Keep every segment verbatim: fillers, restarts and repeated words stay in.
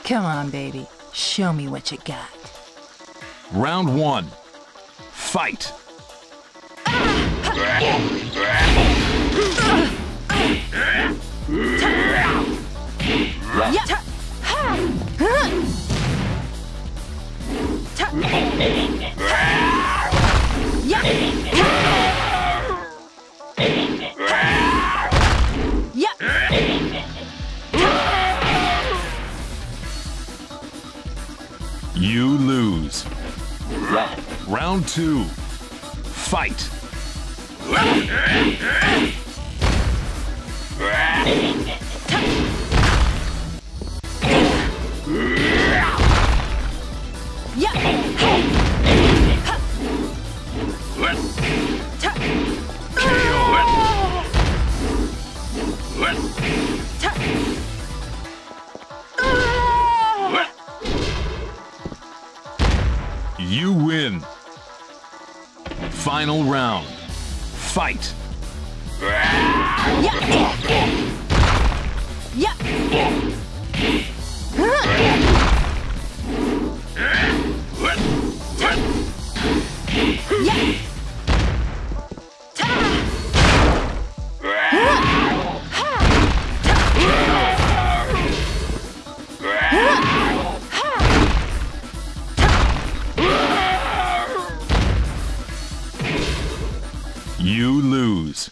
Come on, baby. Show me what you got. Round one. Fight. You lose. Round two. Fight. You win. Final round. Fight. You lose.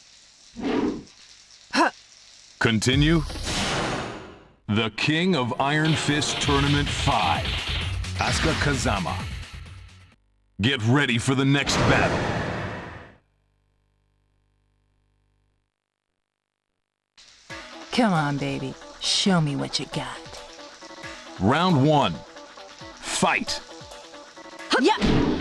Continue. The King of Iron Fist Tournament five, Asuka Kazama. Get ready for the next battle. Come on, baby. Show me what you got. Round one. Fight. Yeah.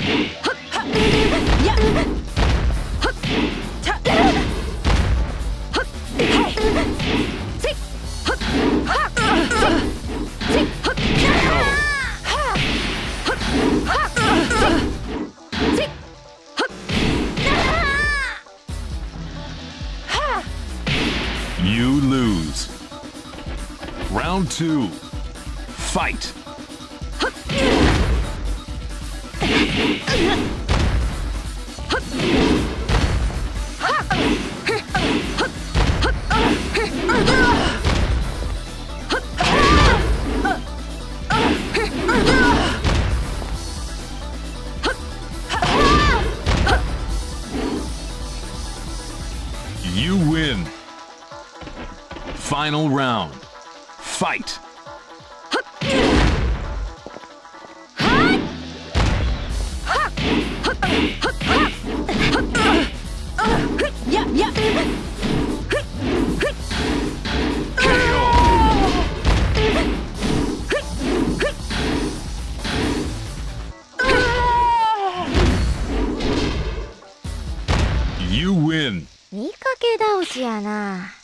You lose. Round two. Fight. You win. Final round. Fight. You win. いいかけ倒しやな。